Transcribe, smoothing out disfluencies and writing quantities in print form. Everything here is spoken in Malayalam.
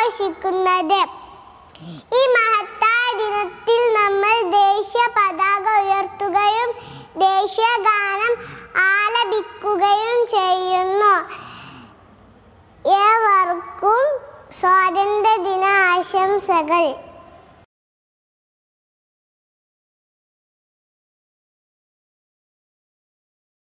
ആഘോഷിക്കുന്നത്. ഈ മഹത്തായ ദിനത്തിൽ നമ്മൾ ദേശീയ പതാക ഉയർത്തുകയും ദേശീയ ഗാനം ആലപിക്കുകയും ചെയ്യുന്നു. ഏവർക്കും സ്വാതന്ത്ര്യ ദിന ആശംസകൾ.